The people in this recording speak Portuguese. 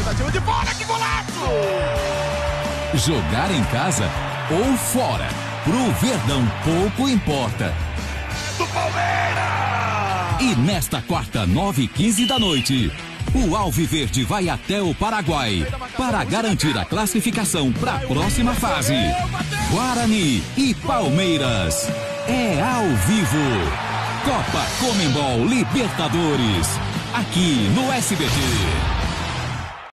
tentativa de bola, que golaço! Jogar em casa ou fora, pro Verdão pouco importa. Do Palmeiras! E nesta quarta, 9h15 da noite, o Alviverde vai até o Paraguai para garantir a classificação para a próxima fase. Guarani e Palmeiras. É ao vivo. Copa Conmebol Libertadores. Aqui no SBT.